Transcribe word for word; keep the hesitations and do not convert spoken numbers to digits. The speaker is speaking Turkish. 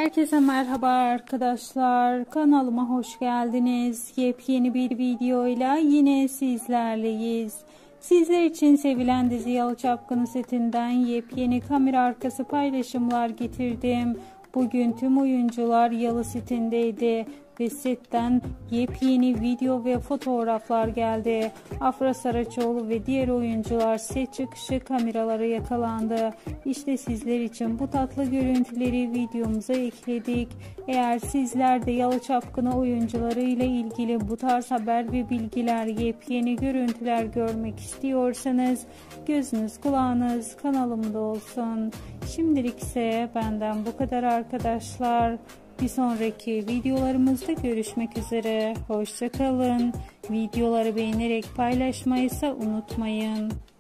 Herkese merhaba arkadaşlar. Kanalıma hoş geldiniz. Yepyeni bir videoyla yine sizlerleyiz. Sizler için sevilen dizi Yalı Çapkını setinden yepyeni kamera arkası paylaşımlar getirdim. Bugün tüm oyuncular Yalı setindeydi ve setten yepyeni video ve fotoğraflar geldi. Afra Saraçoğlu ve diğer oyuncular set çıkışı kameralara yakalandı. İşte sizler için bu tatlı görüntüleri videomuza ekledik. Eğer sizler de Yalı Çapkını oyuncuları ile ilgili bu tarz haber ve bilgiler, yepyeni görüntüler görmek istiyorsanız gözünüz kulağınız kanalımda olsun. Şimdilik ise benden bu kadar arkadaşlar. Bir sonraki videolarımızda görüşmek üzere. Hoşça kalın. Videoları beğenerek paylaşmayı ise unutmayın.